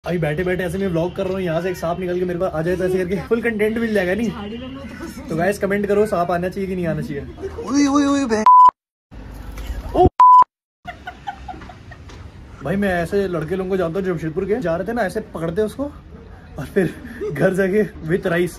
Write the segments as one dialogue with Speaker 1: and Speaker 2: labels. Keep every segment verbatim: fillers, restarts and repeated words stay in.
Speaker 1: अभी बैठे बैठे ऐसे मैं व्लॉग कर रहा हूँ, यहाँ से एक सांप निकल के मेरे पास आ जाए तो ऐसे करके फुल कंटेंट मिल जाएगा नहीं। तो गाइस कमेंट करो सांप आना चाहिए कि नहीं आना चाहिए। ओए ओए ओए ओ भाई मैं ऐसे लड़के लोगों को जानता हूँ जमशेदपुर के, जा रहे थे ना ऐसे पकड़ते उसको और फिर घर जाके विथ राइस।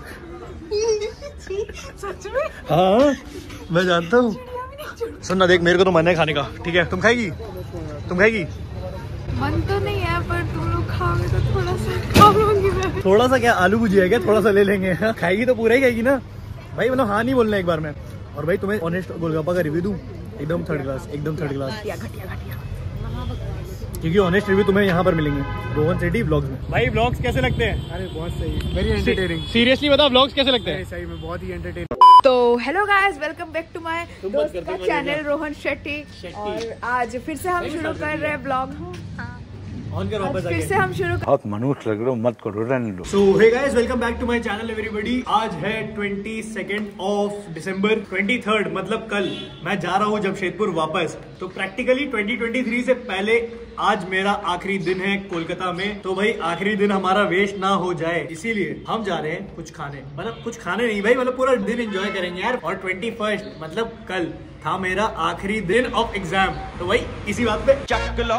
Speaker 2: सच में?
Speaker 1: हाँ मैं जानता हूँ। सुन ना देख, मेरे को तो मन है खाने का, ठीक है? तुम खाएगी? तुम खाएगी?
Speaker 2: मन तो नहीं है पर तुम लोग खाओगे तो थोड़ा सा खा लूंगी मैं।
Speaker 1: थोड़ा सा क्या, आलू भुजिया क्या, थोड़ा सा ले लेंगे। खाएगी तो पूरा ही खाएगी ना भाई, मतलब हाँ नहीं बोलना एक बार में। और भाई तुम्हें ऑनेस्ट गोलगप्पा का रिव्यू दूं, एकदम थर्ड क्लास, एकदम थर्ड क्लास, क्योंकि ऑनेस्ट रिव्यू तुम्हें यहाँ पर मिलेंगे रोहन सिटी व्लॉग्स में। भाई व्लॉग्स कैसे लगते हैं?
Speaker 3: अरे बहुत सही, वेरी एंटरटेनिंग।
Speaker 1: सीरियसली बता, व्लॉग्स कैसे लगते हैं?
Speaker 3: सही में बहुत ही एंटरटेनिंग।
Speaker 2: तो hello guys, welcome back to my दोस्त का चैनल रोहन शेट्टी। और आज फिर से हम शुरू कर रहे हैं ब्लॉग।
Speaker 1: ऑन कर वापस
Speaker 2: फिर से हम शुरू
Speaker 4: बहुत मनुष्य लग रहे हो, मत करो, रहने दो।
Speaker 1: So hey guys, welcome back to my channel everybody. आज है twenty second of December, twenty third मतलब कल मैं जा रहा हूँ जमशेदपुर वापस। तो प्रैक्टिकली ट्वेंटी ट्वेंटी थ्री से पहले आज मेरा आखिरी दिन है कोलकाता में। तो भाई आखिरी दिन हमारा वेस्ट ना हो जाए, इसीलिए हम जा रहे हैं कुछ खाने, मतलब कुछ खाने नहीं भाई, मतलब पूरा दिन एंजॉय करेंगे यार। और ट्वेंटी फर्स्ट मतलब कल था मेरा आखिरी दिन ऑफ एग्जाम। तो भाई इसी बात पे चक लो,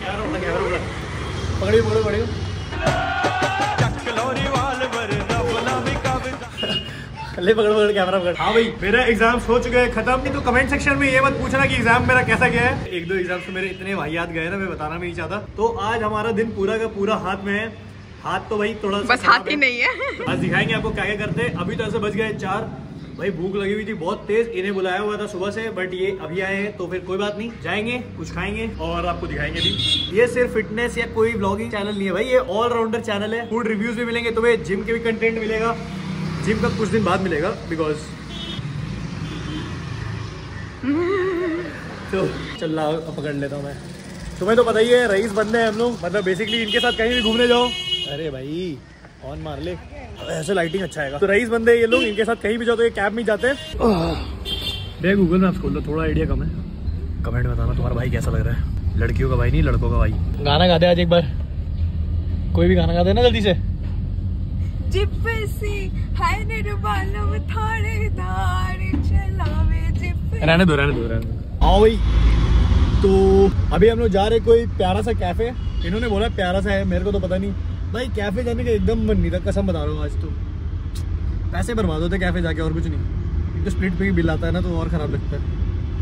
Speaker 1: पकड़िए पकड़ो पकड़िए ले पकड़ पकड़ कैमरा पकड़। हाँ भाई मेरा एग्जाम्स हो चुके हैं खत्म। नहीं तो कमेंट सेक्शन में ये मत पूछना कि एग्जाम मेरा कैसा गया है। एक दो एग्जाम्स तो मेरे इतने वाहियात गए ना, मैं बताना भी नहीं चाहता। तो आज हमारा दिन पूरा का पूरा हाथ में है। हाथ तो भाई थोड़ा
Speaker 2: बस हाथ ही नहीं है।
Speaker 1: आज दिखाएंगे आपको क्या क्या करते हैं। अभी तो ऐसे बज गए चार। भाई भूख लगी हुई थी बहुत तेज, इन्हें बुलाया हुआ था सुबह से, बट ये अभी आए हैं तो फिर कोई बात नहीं, जाएंगे कुछ खाएंगे और आपको दिखाएंगे भी। ये सिर्फ फिटनेस या कोई व्लॉगिंग चैनल नहीं है भाई, ये ऑल राउंडर चैनल है। फूड रिव्यूज भी मिलेंगे तुम्हें, जिम के भी कंटेंट मिलेगा। जिम का कुछ दिन बाद मिलेगा बिकॉज तो चल रहा पकड़ लेता हूँ मैं। तुम्हें तो पता ही है रईस बंदे हैं हम लोग, मतलब बेसिकली इनके साथ कहीं भी घूमने जाओ। अरे भाई ऑन मार ले, ऐसे लाइटिंग अच्छा है। तो रईस बंदे ये लोग, इनके साथ कहीं भी जाओ तो ये कैब में जाते हैं। देख गूगल मैप्स खोल लो, थोड़ा आइडिया कम है। कमेंट में बताना तुम्हारा भाई कैसा लग रहा है। लड़कियों का भाई नहीं, लड़कों का भाई। गाना गा दे आज एक बार, कोई भी गाना गा दे ना जल्दी से। रहने दो रहने दो रहने दो। आओ भाई, तो अभी हम लोग जा रहे कोई प्यारा सा कैफे। इन्होंने बोला प्यारा सा है, मेरे को तो पता नहीं भाई। कैफे जाने का एकदम मन नहीं था, कसम बता रहा हूँ। आज तो पैसे बर्बाद होते कैफे जाके, और कुछ नहीं। तो स्प्लिट पे ही बिल आता है ना, तो और खराब लगता है।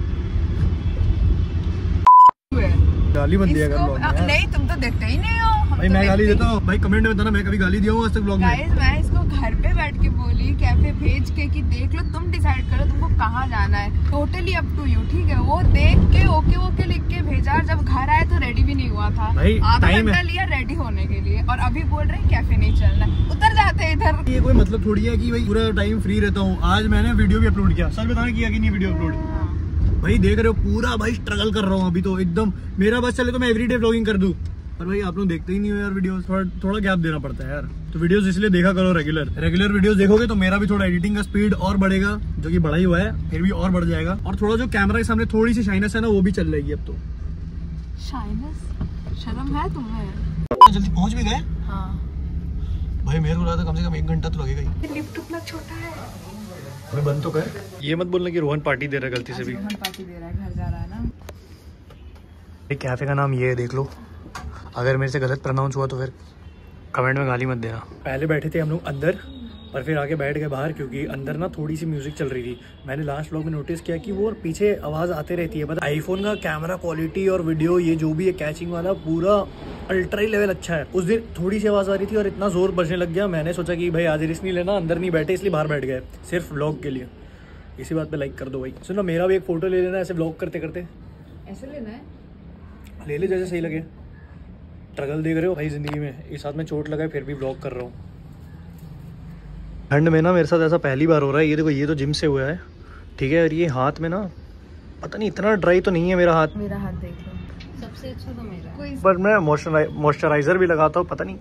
Speaker 1: गाली बन दिया कर।
Speaker 2: नहीं तुम तो देखते ही नहीं हो।
Speaker 1: भाई मैं गाली देता हूँ भाई, कमेंट में बताना मैं कभी गाली दिया हूँ आज तक ब्लॉग में।
Speaker 2: गाइस मैं इसको घर पे बैठ के बोली कैफे भेज के कि देख लो, तुम डिसाइड करो तुमको कहाँ जाना है, टोटली अप टू यू, ठीक है? वो देख के ओके ओके लिख के भेजा। जब घर आए तो रेडी भी नहीं हुआ था, आधा घंटा लिया रेडी होने के लिए, और अभी बोल रहे हैं कैफे नहीं चलना, उतर जाते हैं इधर। ये
Speaker 1: कोई मतलब थोड़ी है कि भाई पूरा टाइम फ्री रहता हूँ। आज मैंने वीडियो भी अपलोड किया, सच बताना किया कि नहीं वीडियो अपलोड। भाई देख रहे हो पूरा भाई स्ट्रगल कर रहा हूँ अभी तो एकदम। मेरा बस चले तो मैं एवरीडे व्लॉगिंग कर दूं, पर भाई आप लोग देखते ही नहीं हो यार वीडियोस। थोड़ा थोड़ा गैप देना पड़ता है यार। तो वीडियोस इसलिए देखा करो रेगुलर। रेगुलर वीडियोस देखोगे तो मेरा भी थोड़ा एडिटिंग का स्पीड और बढ़ेगा, जो कि बढ़ा ही हुआ है, फिर भी और बढ़ जाएगा। और थोड़ा जो कैमरा के सामने थोड़ी सी शाइनेस है ना, वो भी चल जाएगी अब तो।
Speaker 2: शाइनेस? शर्म है तुम्हें?
Speaker 1: जल्दी पहुंच भी गए।
Speaker 2: हाँ
Speaker 1: भाई मेरे को लगा था कम से कम एक घंटा तो लगेगा ही।
Speaker 2: लिफ्ट उतना छोटा है।
Speaker 1: अबे बंद तो कर। ये मत बोलना कि रोहन पार्टी दे रहा है गलती से भी।
Speaker 2: रोहन पार्टी दे रहा है, घर जा रहा है ना।
Speaker 1: कैफे का नाम ये है, देख लो। अगर मेरे से गलत प्रोनाउंस हुआ तो फिर कमेंट में गाली मत देना। पहले बैठे थे हम लोग अंदर, पर फिर आके बैठ गए बाहर, क्योंकि अंदर ना थोड़ी सी म्यूजिक चल रही थी। मैंने लास्ट व्लॉग में नोटिस किया कि वो पीछे आवाज़ आते रहती है। मतलब आईफोन का कैमरा क्वालिटी और वीडियो ये जो भी है कैचिंग वाला पूरा अल्ट्रा ही लेवल अच्छा है। उस दिन थोड़ी सी आवाज़ आ रही थी और इतना जोर बजने लग गया। मैंने सोचा कि भाई आज रिस्क नहीं लेना, अंदर नहीं बैठे, इसलिए बाहर बैठ गए सिर्फ व्लॉग के लिए। इसी बात पे लाइक कर दो भाई। सुनो मेरा भी एक फोटो ले लेना ऐसे व्लॉग करते करते।
Speaker 2: ऐसे लेना है?
Speaker 1: ले ले जैसे सही लगे। स्ट्रगल देख रहे हो भाई जिंदगी में, इस हाथ में चोट लगा है फिर भी ब्लॉग कर रहा हूँ। ठंड में ना मेरे साथ ऐसा पहली बार हो रहा है। ये देखो, ये तो जिम से हुआ है, ठीक है? और ये हाथ में ना पता नहीं इतना ड्राई तो नहीं है मेरा हाथ।
Speaker 2: मेरा हाथ देख लो, सबसे अच्छा तो मेरा है।
Speaker 1: पर मैं मॉइस्चराइजर भी लगाता हूँ, पता नहीं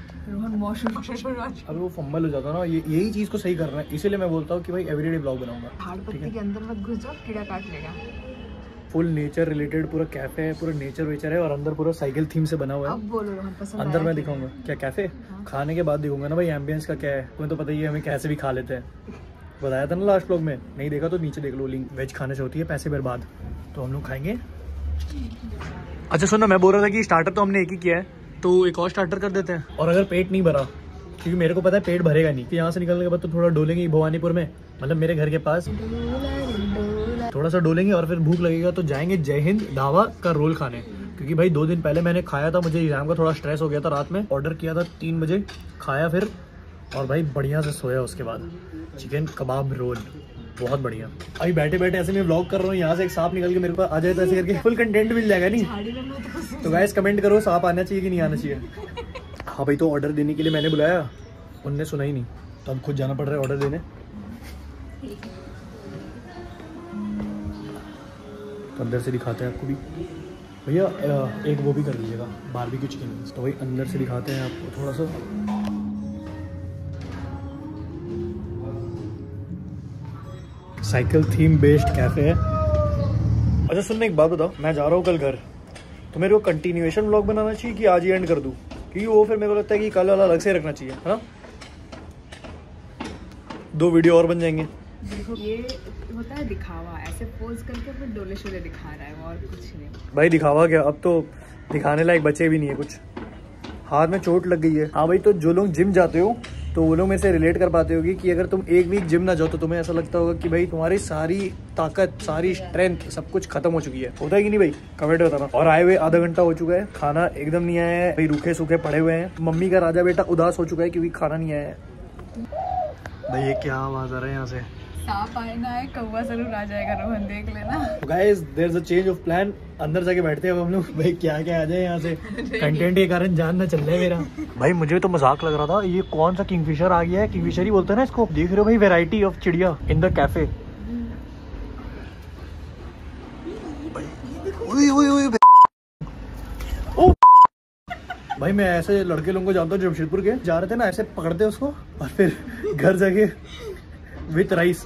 Speaker 2: रोहन
Speaker 1: अब वो फंबल हो जाता है ना। ये यही चीज़ को सही करना है, इसीलिए मैं बोलता हूँ कि भाई एवरीडे ब्लॉग बनाऊंगा।
Speaker 2: झाड़ पत्ती के अंदर मत घुस जाओ, कीड़ा काट लेगा।
Speaker 1: फुल नेचर रिलेटेड पूरा कैफे है, पूरा नेचर वेचर है और अंदर पूरा साइकिल थीम से बना हुआ है।
Speaker 2: अब बोलो हम पसंद
Speaker 1: अंदर
Speaker 2: आया
Speaker 1: मैं
Speaker 2: कि
Speaker 1: दिखाऊंगा
Speaker 2: नहीं?
Speaker 1: क्या कैफे
Speaker 2: हाँ।
Speaker 1: खाने के बाद दिखाऊंगा ना भाई एम्बियंस का क्या है, तुम्हें तो पता ही है हमें कैसे भी खा लेते हैं। बताया था ना लास्ट व्लॉग में, नहीं देखा तो नीचे देख लो लिंक। वेज खाने से होती है पैसे बर्बाद, तो हम लोग खाएंगे। अच्छा सुनो, मैं बोल रहा था कि स्टार्टर तो हमने एक ही किया है, तो एक और स्टार्टर कर देते हैं। और अगर पेट नहीं भरा, क्योंकि मेरे को पता है पेट भरेगा नहीं, कि यहाँ से निकलने के बाद तो थोड़ा डोलेंगे भवानीपुर में, मतलब मेरे घर के पास थोड़ा सा डोलेंगे और फिर भूख लगेगा तो जाएंगे जय हिंद ढाबा का रोल खाने। क्योंकि भाई दो दिन पहले मैंने खाया था, मुझे एग्जाम का थोड़ा स्ट्रेस हो गया था, रात में ऑर्डर किया था तीन बजे, खाया फिर और भाई बढ़िया से सोया। उसके बाद चिकन कबाब रोल बहुत बढ़िया। अभी बैठे बैठे ऐसे मैं व्लॉग कर रहा हूँ, यहाँ से एक सांप निकल के मेरे पास आ जाए तो ऐसे करके फुल कंटेंट मिल जाएगा। नहीं तो गाइस कमेंट करो सांप आना चाहिए कि नहीं आना चाहिए। हाँ भाई, तो ऑर्डर देने के लिए मैंने बुलाया, उनने सुना ही नहीं, तो अब खुद जाना पड़ रहा है ऑर्डर देने। तो अंदर से दिखाते हैं आपको भी भैया, एक वो भी कर दीजिएगा बारबेक्यू चिकन। तो भाई अंदर से दिखाते हैं आपको थोड़ा सा। साइकिल थीम बेस्ड कैफे है। अच्छा सुनने एक बात बताओ, मैं जा रहा हूँ कल घर, तो मेरे को कंटिन्यूएशन व्लॉग बनाना चाहिए कि आज ही एंड कर दूँ? क्योंकि वो फिर मेरे को लगता है कि कल वाला अलग से रखना चाहिए, है ना? दो वीडियो और बन जाएंगे।
Speaker 2: देखो ये होता है दिखावा, ऐसे पोज करके फिर डोले शोले दिखा रहा है और कुछ नहीं।
Speaker 1: भाई दिखावा क्या, अब तो दिखाने लायक बचे भी नहीं है कुछ। हाथ में चोट लग गई है। हाँ भाई, तो जो लोग जिम जाते हो तो वो लोग मेरे से रिलेट कर पाते होगी कि अगर तुम एक वीक जिम ना जाओ तो तुम्हें ऐसा लगता होगा कि भाई तुम्हारी सारी ताकत, सारी स्ट्रेंथ, सब कुछ खत्म हो चुकी है। होता है कि नहीं भाई? कमेंट में बताना। और आए हुए आधा घंटा हो चुका है, खाना एकदम नहीं आया है भाई, रूखे सूखे पड़े हुए हैं। मम्मी का राजा बेटा उदास हो चुका है क्योंकि खाना नहीं आया है। भाई ये क्या आवाज आ रहा है यहाँ से?
Speaker 2: सांप आए ना आए, कौवा जरूर आ जाएगा, रोहन देख लेना।
Speaker 1: Guys there is a change of plan, अंदर जाके बैठते हैं अब हम लोग। भाई क्या क्या आ जाए यहाँ से, कंटेंट के कारण जान ना चल रहा है मेरा। भाई मुझे तो मजाक लग रहा था, ये कौन सा किंगफिशर आ गया है, किंगफिशर ही बोलते हैं ना इसको। देख रहे हो भाई वैरायटी ऑफ चिड़िया इन द कैफे। भाई मैं ऐसे लड़के लोगों को जानता हूँ जमशेदपुर के, जा रहे थे ना ऐसे पकड़ते उसको और फिर घर जाके विथ राइस।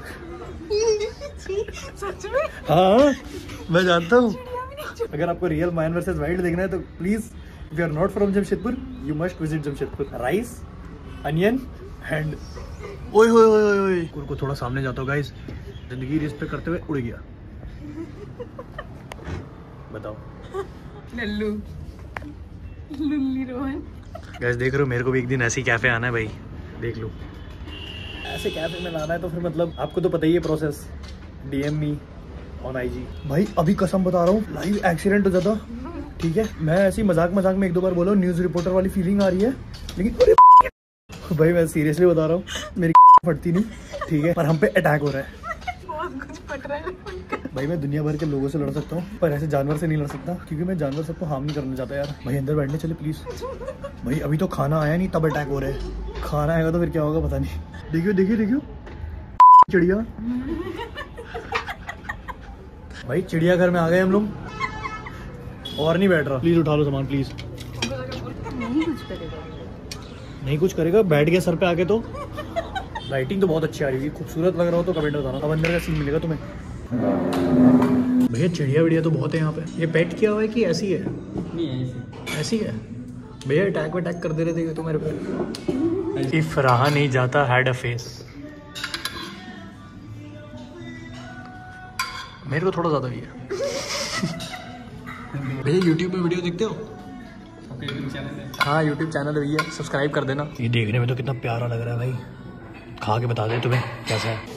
Speaker 2: सच में?
Speaker 1: हाँ मैं जानता हूँ। अगर आपको रियल मैन वर्सेस वाइल्ड देखना है तो please, if you are not from Jamshedpur, you must visit Jamshedpur. Rice, onion and ओए ओए ओए ओए कुर को थोड़ा सामने जाता हूँ गाइस, जिंदगी रिस्पेक्ट करते हुए उड़ गया। बताओ
Speaker 2: लल्लू लुल्ली रोहन।
Speaker 1: गाइस देख रहे हो, मेरे को भी एक दिन ऐसी कैफे आना है भाई, देख लो। ऐसे कैफे में लाना है तो फिर मतलब आपको तो पता ही है process. DM me on IG. भाई अभी कसम बता रहा हूँ, लाइव एक्सीडेंट हो जाता, ठीक है? मैं ऐसी मजाक मजाक में एक दो बार बोला, न्यूज रिपोर्टर वाली फीलिंग आ रही है, लेकिन अरे भाई मैं सीरियसली बता रहा हूँ, मेरी फटती नहीं, ठीक है? पर हम पे अटैक हो रहा है।
Speaker 2: बहुत कुछ फट रहा है
Speaker 1: भाई मैं दुनिया भर के लोगों से लड़ सकता हूँ, पर ऐसे जानवर से नहीं लड़ सकता, क्योंकि मैं जानवर सबको हार्म नहीं करना चाहता यार। भाई अंदर बैठने चले प्लीज। भाई अभी तो खाना आया नहीं तब अटैक हो रहा है, खाना आएगा तो फिर क्या होगा पता नहीं। देखियो देखियो देखियो चिड़िया। भाई चिड़ियाघर में आ गए हम लोग, और नहीं बैठ रहा। प्लीज उठा लो सामान प्लीज।
Speaker 2: नहीं कुछ करेगा,
Speaker 1: नहीं कुछ करेगा, बैठ गया सर पे आके। तो लाइटिंग तो बहुत अच्छी आ रही है, खूबसूरत लग रहा हो तो कमेंट बताना, अब अंदर का सीन मिलेगा तुम्हें। भैया चिड़िया विड़िया तो बहुत है यहाँ पे। ये पेट किया हुआ है कि ऐसी है? नहीं ऐसी है। भैया अटैक वटैक कर दे रहे थे तो मेरे पे। इफ रहा नहीं जाता हैड अ फेस। मेरे को थोड़ा ज्यादा भी है। भैया यूट्यूब में वीडियो देखते हो? हाँ यूट्यूब चैनल है भैया, सब्सक्राइब कर देना। ये देखने में तो कितना प्यारा लग रहा है भाई, खा के बता दे तुम्हें कैसा है।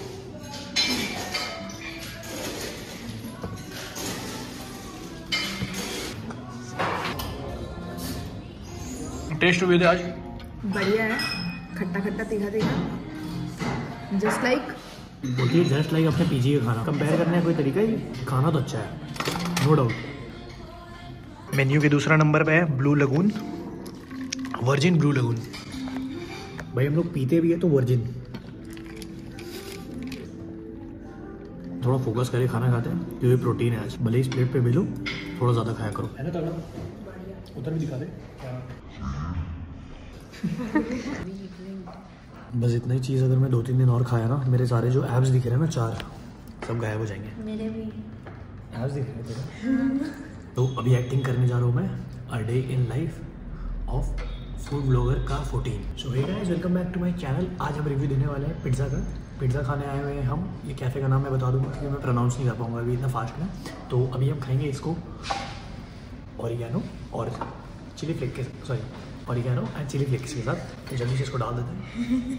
Speaker 1: टेस्ट हुए थे आज?
Speaker 2: बढ़िया है, खट्टा खट्टा तीखा तीखा, जस्ट लाइक
Speaker 1: बोलिए जस्ट लाइक अपने पीजी का खाना। कंपेयर करने का कोई तरीका ही? खाना तो अच्छा है नो डाउट। मेन्यू के दूसरा नंबर पे है blue lagoon, virgin blue lagoon. भाई हम लोग पीते भी है तो वर्जिन। थोड़ा फोकस करके खाना खाते हैं क्योंकि प्रोटीन है आज। भले इस प्लेट पे भी लो, थोड़ा ज़्यादा खाया करो, है ना? तगड़ा उधर भी दिखा दे। बस इतना ही चीज़ अगर मैं दो तीन दिन और खाया ना, मेरे सारे जो एब्स दिख रहे हैं ना, चार, सब गायब हो जाएंगे।
Speaker 2: मेरे भी।
Speaker 1: आज देख रहे थे। तो अभी एक्टिंग करने जा रहा हूँ मैं a day in life of food blogger का fourteen. So hey guys, welcome back to my channel. आज हम रिव्यू देने वाले हैं पिज़्ज़ा का। पिज़्ज़ा खाने आए हुए हैं हम। ये कैफ़े का नाम मैं बता दूँगा क्योंकि मैं प्रोनाउंस नहीं कर पाऊँगा अभी इतना फास्ट में। तो अभी हम खाएंगे इसको ऑरिगेनो और चिली फ्लेक के sorry oregano and chilli flakes के साथ। तो जल्दी से इसको डाल देते हैं।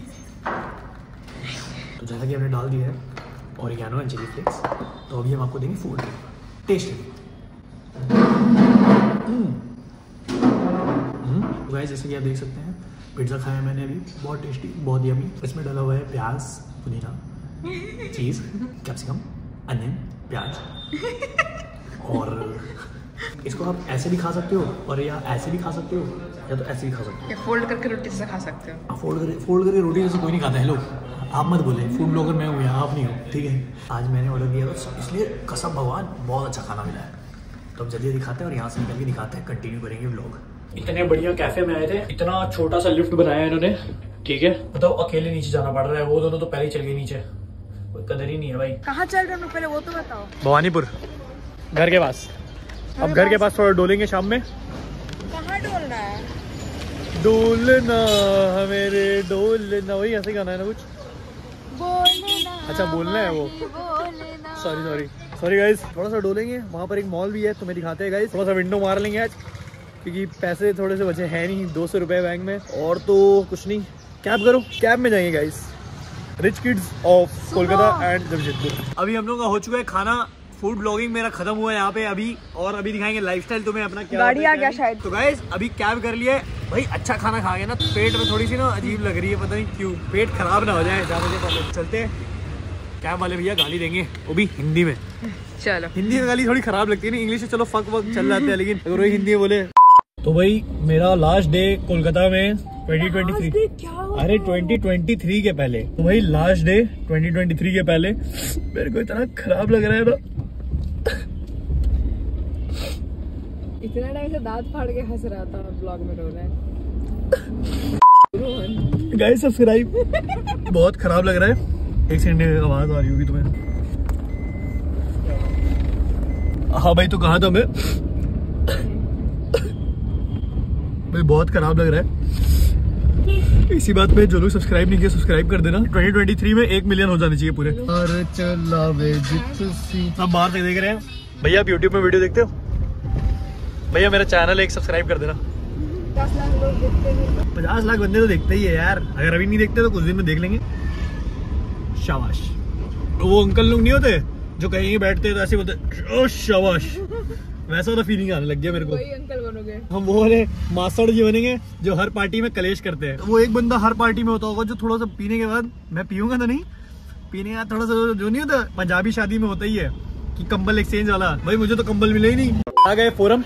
Speaker 1: तो जैसा कि हमने डाल दिया है ऑरिगेनो एंड चिली फ्लेक्स, तो अभी हम आपको देंगे फूड टेस्ट। गाइस जैसे कि आप देख सकते हैं पिज़्ज़ा खाया मैंने अभी, बहुत टेस्टी, बहुत यमी। इसमें डाला हुआ है प्याज, पुदीना, चीज़, कैप्सिकम, अनियन, प्याज। और इसको आप ऐसे भी खा सकते हो और या ऐसे भी खा सकते हो या तो ऐसे भी खा सकते हो।
Speaker 2: फोल्ड करके रोटी से खा सकते हो।
Speaker 1: फोल्ड करके फोल्ड करके रोटी जैसे कोई नहीं खाता है। लोग आप मत बोले, फूड ब्लॉगर मैं हूँ यहाँ, आप नहीं हो, ठीक है। आज मैंने ऑर्डर किया था इसलिए कसम भगवान बहुत अच्छा खाना मिला है। तो अब जल्दी दिखाते हैं और यहाँ से निकल के दिखाते हैं, कंटिन्यू करेंगे व्लॉग। इतने बढ़िया कैफे में आए थे, इतना छोटा सा लिफ्ट बनाया है इन्होंने, ठीक है। मतलब अकेले नीचे जाना पड़ रहा है, वो दोनों तो पहले ही चल गए नीचे, कोई कदर ही नहीं है भाई।
Speaker 2: कहाँ चल रहे हो पहले वो तो बताओ।
Speaker 1: भवानीपुर घर के पास। अब घर के पास थोड़ा डोलेंगे शाम में।
Speaker 2: कहाँ डोलना है?
Speaker 1: डोलना मेरे डोलना, वही ऐसे गाना है ना कुछ।
Speaker 2: बोलना,
Speaker 1: अच्छा बोलना है वो, सॉरी सॉरी सॉरी गाइस। थोड़ा सा डोलेंगे, वहाँ पर एक मॉल भी है, तुम्हें दिखाते हैं गाइस। थोड़ा सा विंडो मार लेंगे आज क्योंकि पैसे थोड़े से बचे हैं नहीं, दो सौ रुपये बैंक में। और तो कुछ नहीं, कैब करो, कैब में जाएंगे guys. Rich kids of Kolkata and Jamshedpur. अभी हम लोग का हो चुका है खाना। फूड ब्लॉगिंग मेरा खत्म हुआ है यहाँ पे अभी, और अभी दिखाएंगे लाइफस्टाइल तुम्हें अपना क्या
Speaker 2: गाड़ी आ गया शायद।
Speaker 1: तो गाइस अभी कैब कर लिया है भाई। अच्छा खाना खा गए ना, पेट में थोड़ी सी ना अजीब लग रही है, पता नहीं क्यों। पेट खराब ना हो जाए जाने से पहले। चलते हैं, कैब वाले भैया गाली देंगे, वो भी हिंदी में।
Speaker 2: चलो, हिंदी
Speaker 1: में गाली थोड़ी खराब लगती है ना, इंग्लिश से चलो फक वक चल जाते हैं, लेकिन अगर वही हिंदी में बोले। तो भाई मेरा लास्ट डे कोलकाता में ट्वेंटी ट्वेंटी थ्री, अरे ट्वेंटी ट्वेंटी थ्री के पहले। तो भाई last day twenty twenty three के पहले मेरे को इतना खराब लग रहा है ना।
Speaker 2: इतना टाइम से दांत फाड़ के हंस रहा था, ब्लॉग में रो रहा है।
Speaker 1: Guys subscribe. बहुत खराब लग रहा है। एक सेकंड, आवाज आ रही होगी तुम्हें। हाँ भाई, तो कहा था मैं भाई बहुत खराब लग रहा है। इसी बात पे जो लोग सब्सक्राइब नहीं किया सब्सक्राइब कर देना। ट्वेंटी ट्वेंटी थ्री में एक मिलियन हो जाने चाहिए पूरे। अरे चला वे सब बाहर से देख रहे हैं भैया। आप यूट्यूब में वीडियो देखते हो भैया? मेरा चैनल एक सब्सक्राइब कर देना।
Speaker 2: पचास लाख लोग देखते हैं।
Speaker 1: पचास लाख बंदे तो देखते ही है यार। अगर अभी नहीं देखते तो कुछ दिन में देख लेंगे। शाबाश। वो अंकल लोग नहीं होते जो कहीं बैठते तो ऐसे बोलते ओ शाबाश, वैसा तो फीलिंग आने लग गया मेरे को।
Speaker 2: वही अंकल बनोगे
Speaker 1: हम वो वाले मास्टर जी बनेंगे जो हर पार्टी में कलेश करते हैं। वो एक बंदा हर पार्टी में होता होगा जो थोड़ा सा पीने के बाद, मैं पीऊंगा तो नहीं, पीने के बाद थोड़ा सा जो नहीं होता पंजाबी शादी में होता ही है कि कंबल एक्सचेंज वाला। भाई मुझे तो कंबल मिले ही नहीं। आ गए फोरम।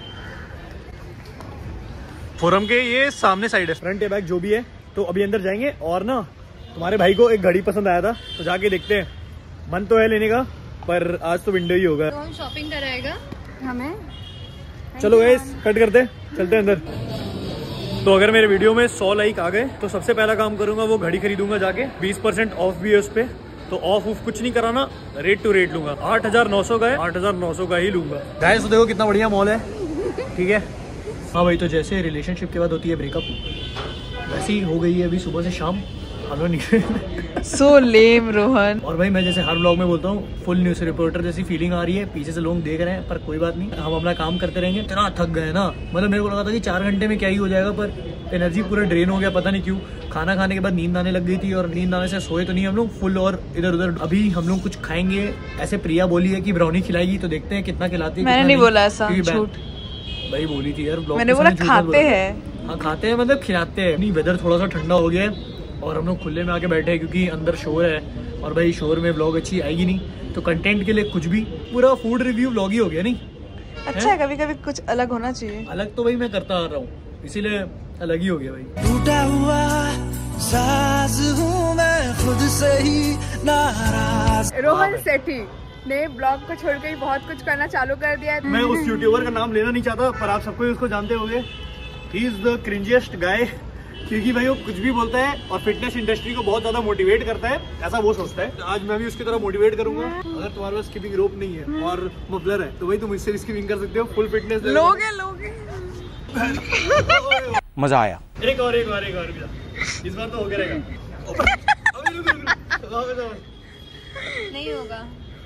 Speaker 1: फोरम के ये सामने साइड है, फ्रंट या बैक जो भी है। तो अभी अंदर जाएंगे और ना तुम्हारे भाई को एक घड़ी पसंद आया था तो जाके देखते हैं। मन तो है लेने का पर आज तो विंडो ही होगा।
Speaker 2: तो हम शॉपिंग कराएगा हमें।
Speaker 1: चलो गाइस कट करते, चलते हैं अंदर। तो अगर मेरे वीडियो में सौ लाइक आ गए तो सबसे पहला काम करूंगा वो घड़ी खरीदूंगा जाके। बीस परसेंट ऑफ भी है उस पे, तो ऑफ ऑफ कुछ नहीं कराना, रेट टू रेट लूंगा। आठ हजार नौ सौ का है, आठ हजार नौ सौ का ही लूंगा। गाइस तो देखो कितना बढ़िया मॉल है, ठीक है। हाँ भाई, तो जैसे रिलेशनशिप के बाद होती है ब्रेकअप, वैसी हो गई है अभी सुबह से शाम। हेलो निकल
Speaker 2: सो लेम रोहन।
Speaker 1: और भाई मैं जैसे हर ब्लॉग में बोलता हूँ, फुल न्यूज़ रिपोर्टर जैसी फीलिंग आ रही है। पीछे से लोग देख रहे हैं पर कोई बात नहीं, हम अपना काम करते रहेंगे। इतना थक गए ना, मतलब मेरे को लगा था कि चार घंटे में क्या ही हो जाएगा, पर एनर्जी पूरा ड्रेन हो गया, पता नहीं क्यों। खाना खाने के बाद नींद आने लग गई थी और नींद आने से सोए तो नहीं हम लोग फुल, और इधर उधर। अभी हम लोग कुछ खाएंगे, ऐसे प्रिया बोली है कि ब्राउनी खिलाएगी, तो देखते हैं कितना खिलाती है।
Speaker 2: मैंने नहीं बोला ऐसा, झूठ
Speaker 1: भाई बोली थी यार।
Speaker 2: मैंने बोला खाते हैं।
Speaker 1: हाँ खाते हैं, मतलब खिलाते हैं। नहीं, वेदर थोड़ा सा ठंडा हो गया है और हम लोग खुले में आके बैठे हैं क्योंकि अंदर शोर है, और भाई शोर में व्लॉग अच्छी आएगी नहीं। तो कंटेंट के लिए कुछ भी, पूरा फूड रिव्यू व्लॉग ही हो गया। नहीं
Speaker 2: अच्छा है, कभी कभी कुछ अलग होना चाहिए।
Speaker 1: अलग तो भाई मैं करता आ रहा हूँ, इसीलिए अलग ही हो गया भाई।
Speaker 5: टूटा हुआ साज हूँ मैं खुद से ही नाराज।
Speaker 2: रोहन सेठी ने ब्लॉग को छोड़ के बहुत कुछ करना चालू कर दिया है।
Speaker 1: मैं उस यूट्यूबर का नाम लेना नहीं चाहता पर आप सबको उसको जानते होंगे। ही इज द क्रिंजिएस्ट गाय क्योंकि भाई वो कुछ भी बोलता है और फिटनेस इंडस्ट्री को बहुत ज्यादा मोटिवेट करता है, ऐसा वो सोचता है। आज मैं भी उसकी तरह मोटिवेट करूंगा। अगर तुम्हारे पास स्किपिंग रोप नहीं है और मफलर है तो भाई तुम इससे स्किपिंग कर सकते हो। फुल फिटनेस
Speaker 2: लोगे लोगे
Speaker 4: मजा आया।
Speaker 1: एक और एक और एक और इस बार तो हो गया रहेगा।
Speaker 2: नहीं होगा।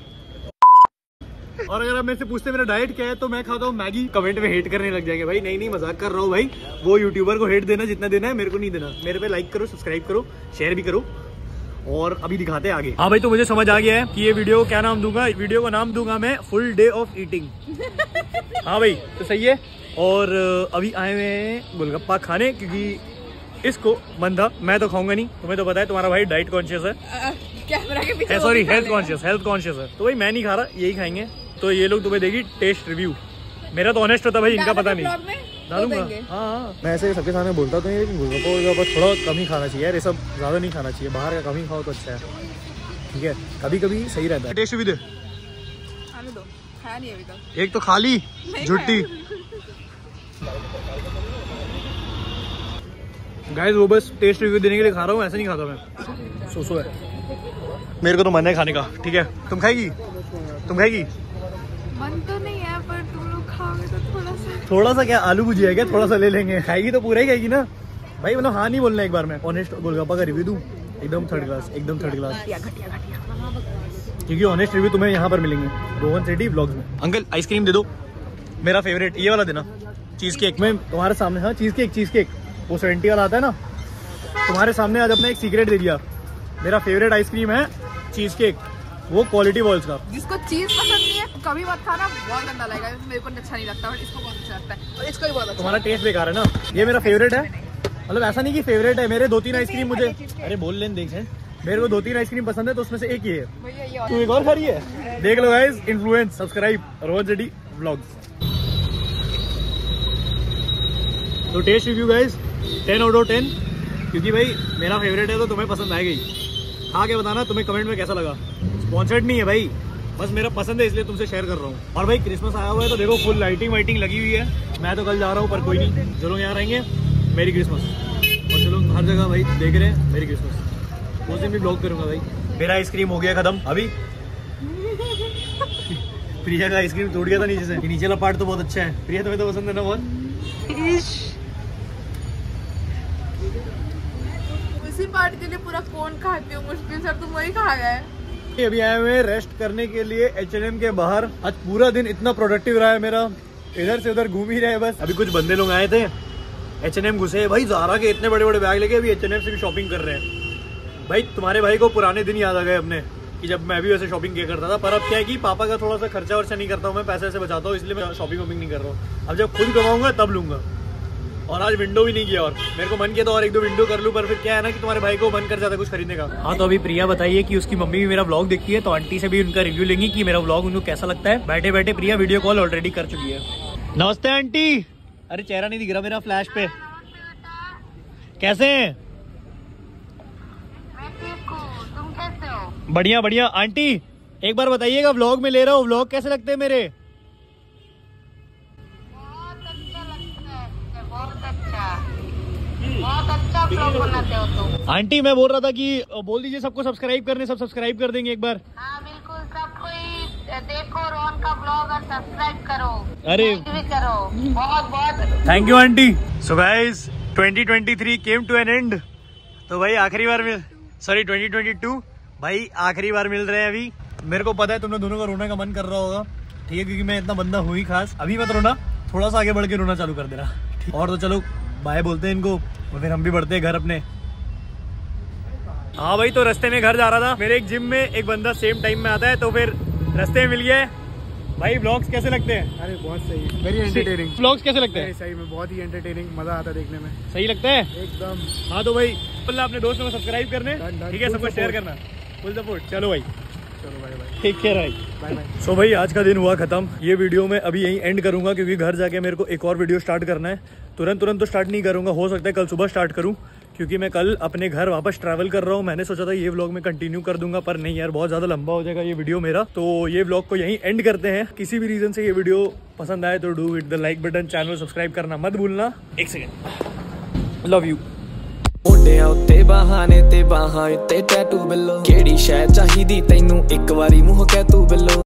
Speaker 1: और अगर आप मेरे से पूछते मेरा डाइट क्या है तो मैं खाता हूँ मैगी। कमेंट में हेट करने लग जाएंगे भाई। नहीं नहीं मजाक कर रहा हूँ भाई। वो यूट्यूबर को हेट देना जितना देना है मेरे को नहीं देना। मेरे पे लाइक करो, सब्सक्राइब करो, शेयर भी करो। और अभी दिखाते हैं आगे। हाँ भाई तो मुझे समझ आ गया है कि ये वीडियो को क्या नाम दूंगा। वीडियो का नाम दूंगा मैं फुल डे ऑफ ईटिंग। हाँ भाई तो सही है। और अभी आए हुए हैं गोलगप्पा खाने, क्योंकि इसको मन था। मैं तो खाऊंगा नहीं, तुम्हें तो पता है तुम्हारा भाई डाइट कॉन्शियस है,
Speaker 2: कैमरा के पीछे
Speaker 1: sorry health conscious health conscious है। तो भाई मैं नहीं खा रहा, यही खाएंगे। तो ये लोग तुम्हें देगी टेस्ट रिव्यू। मेरा तो ऑनेस्ट होता भाई, इनका पता नहीं। डालूंगा हाँ हाँ। मैं ऐसे सबके सामने बोलता तो नहीं, लेकिन गोलगप्पा बस थोड़ा कम ही खाना चाहिए यार। ये सब ज्यादा नहीं खाना चाहिए, बाहर का कम ही खाओ तो अच्छा है। ठीक है कभी कभी सही रहता है। टेस्ट रिव्यू दे।
Speaker 2: खाने दो, खाया नहीं अभी तक।
Speaker 1: एक तो खाली झुट्टी गाइस, वो बस टेस्ट रिव्यू देने के लिए खा रहा हूँ, ऐसे नहीं खाता मैं। सो सो है मेरे को तो मन है खाने का। ठीक है तुम खाएगी? तुम खाएगी?
Speaker 2: मन तो नहीं है पर तुम लोग खाओगे तो थोड़ा सा।
Speaker 1: थोड़ा सा क्या, आलू भुजिया है क्या? थोड़ा सा ले लेंगे। खाएगी तो पूरा ही खाएगी ना भाई। मतलब हाँ नहीं बोलना एक बार। मैं ऑनेस्ट गोलगप्पा का रिव्यू दूं एकदम थर्ड क्लास, एकदम थर्ड क्लास। क्योंकि ऑनेस्ट रिव्यू तुम्हें यहाँ पर मिलेंगे रोहन सिटी व्लॉग्स में। अंकल आइसक्रीम दे दो, मेरा फेवरेट ये वाला देना, चीज केक। मैं तुम्हारे सामने, हाँ चीज केक, चीज केक वो सेवेंटी वाला आता है ना, तुम्हारे सामने आज अपना एक सीक्रेट दे दिया। मेरा फेवरेट आइसक्रीम है चीज केक, वो क्वालिटी वॉल्स का।
Speaker 2: जिसको चीज पसंद नहीं है कभी मत खाना, बहुत गंदा लगेगा। मेरे को अच्छा नहीं लगता, बट इसको बहुत अच्छा लगता है और इसको भी बहुत अच्छा।
Speaker 1: तुम्हारा टेस्ट बेकार है ना। ये मेरा फेवरेट है, मतलब ऐसा नहीं कि फेवरेट है। मेरे दो तीन आइसक्रीम मुझे, अरे बोल लेन देख, मेरे को दो तीन आइसक्रीम पसंद है तो उसमें से एक ये है। तू एक और खा रही है? देख लो guys, influence, subscribe Rohan city vlogs. तो taste review guys ten out of ten, क्योंकि भाई मेरा फेवरेट है तो तुम्हें पसंद आएगी। खा के बताना तुम्हें कमेंट में कैसा लगा। स्पॉन्सर्ड नहीं है भाई, बस मेरा पसंद है इसलिए तुमसे शेयर कर रहा हूँ। और भाई क्रिसमस आया हुआ है तो देखो फुल लाइटिंग वाइटिंग लगी हुई है। मैं तो कल जा रहा हूँ पर कोई नहीं, जो लोग यहाँ रहेंगे मेरी क्रिसमस। और जो लोग हर जगह भाई देख रहे हैं मेरी क्रिसमस, उस दिन भी ब्लॉग करूंगा भाई। मेरा आइसक्रीम हो गया खत्म अभी। प्रिया का आइसक्रीम टूट गया था नीचे से। नीचे वाला पार्ट तो बहुत अच्छा है। प्रिया तुम्हें तो पसंद है ना बहुत।
Speaker 2: उसी पार्ट के लिए पूरा कौन खाती हूँ, मुश्किल से तुम वही खा गए।
Speaker 1: अभी आए हुए रेस्ट करने के लिए एच एंड एम के बाहर। आज पूरा दिन इतना प्रोडक्टिव रहा है मेरा, इधर से उधर घूम ही रहे बस। अभी कुछ बंदे लोग आए थे, एच एंड एम घुसे भाई, ज़ारा के इतने बड़े बड़े बैग लेके अभी एच एंड एम से भी शॉपिंग कर रहे हैं। भाई तुम्हारे भाई को पुराने दिन याद आ गए अपने, कि जब मैं भी वैसे शॉपिंग किया करता था। पर अब क्या है कि पापा का थोड़ा सा खर्चा वर्चा नहीं करता हूँ मैं, पैसे ऐसे बचाता हूँ, इसलिए मैं शॉपिंग वॉपिंग नहीं कर रहा हूँ। अब जब खुद कमाऊंगा तब लूंगा। और आज विंडो भी नहीं किया, और मेरे को मन किया तो और एक दो विंडो कर लूं, पर फिर क्या है ना कि तुम्हारे भाई को मन कर जाता है कुछ खरीदने का। हाँ तो अभी प्रिया बताइए कि उसकी मम्मी भी मेरा व्लॉग देखी है, तो आंटी से भी उनका रिव्यू लेंगी कि मेरा व्लॉग उनको कैसा लगता है। बैठे बैठे प्रिया वीडियो कॉल ऑलरेडी कर चुकी है। नमस्ते आंटी। अरे चेहरा नहीं दिख रहा मेरा फ्लैश पे। कैसे हैं?
Speaker 6: तुम कैसे हो?
Speaker 1: बढ़िया बढ़िया। आंटी एक बार बताइएगा, व्लॉग में ले रहा हूँ, व्लॉग कैसे लगते हैं मेरे?
Speaker 6: बहुत अच्छा लगता है, बहुत अच्छा, बहुत अच्छा ब्लॉग बनाते हो तुम।
Speaker 1: आंटी मैं बोल रहा था कि बोल दीजिए सबको सब्सक्राइब करने, सब सब्सक्राइब कर देंगे एक बार।
Speaker 6: हाँ बिल्कुल, सब कोई देखो रोहन का ब्लॉग और सब्सक्राइब करो।
Speaker 1: अरे
Speaker 6: भी करो, बहुत बहुत
Speaker 1: thank you aunty. So guys twenty twenty three came to an end. तो भाई आखिरी बार मिल सॉरी ट्वेंटी ट्वेंटी टू भाई आखिरी बार मिल रहे हैं अभी। मेरे को पता है तुमने दोनों का रोने का मन कर रहा होगा, ठीक है, क्योंकि मैं इतना बंदा हुई खास। अभी मत रोना, थोड़ा सा आगे बढ़ के रोना चालू कर देना। और तो चलो बाय बोलते हैं इनको, और फिर हम भी बढ़ते हैं घर अपने। हाँ भाई तो रास्ते में घर जा रहा था, मेरे एक जिम में एक बंदा सेम टाइम में आता है, तो फिर रास्ते में मिल गया है। भाई व्लॉग्स कैसे लगते हैं?
Speaker 3: अरे बहुत सही, वेरी एंटरटेनिंग।
Speaker 1: व्लॉग्स कैसे लगते हैं?
Speaker 3: सही में बहुत ही एंटरटेनिंग, मजा आता है देखने में।
Speaker 1: सही लगता है
Speaker 3: एकदम।
Speaker 1: हाँ तो भाई अपने दोस्तों को सब्सक्राइब करने,
Speaker 3: Done, done.
Speaker 1: ठीक है,
Speaker 3: Full
Speaker 1: सबको शेयर
Speaker 3: support.
Speaker 1: करना, फुल सपोर्ट। चलो भाई,
Speaker 3: चलो बाय बाय।
Speaker 1: टेक केयर भाई,
Speaker 3: बाय बाय।
Speaker 1: सो भाई आज का दिन हुआ खत्म। ये वीडियो मैं अभी यहीं एंड करूंगा, क्योंकि घर जाके मेरे को एक और वीडियो स्टार्ट करना है। तुरंत तुरंत तो स्टार्ट नहीं करूंगा, हो सकता है कल सुबह स्टार्ट करूं, क्योंकि मैं कल अपने घर वापस ट्रैवल कर रहा हूं। मैंने सोचा था ये व्लॉग में कंटिन्यू कर दूंगा, पर नहीं यार, बहुत ज़्यादा लंबा हो जाएगा ये वीडियो मेरा। तो ये व्लॉग को यहीं एंड करते हैं। किसी भी रीज़न से ये वीडियो पसंद आए तो do hit the like button, channel subscribe करना मत भूलना। एक सेकेंड, लव यू।
Speaker 7: ਮੋਢਿਆਂ ਉੱਤੇ ਬਹਾਨੇ ਤੇ ਬਾਹਾਂ ਉੱਤੇ ਟੈਟੂ ਬਿੱਲੋ ਕਿਹੜੀ ਸ਼ੈ ਚਾਹੀਦੀ ਤੈਨੂੰ ਇੱਕ ਵਾਰੀ ਮੂੰਹ ਕਹਿ ਤੂੰ ਬਿੱਲੋ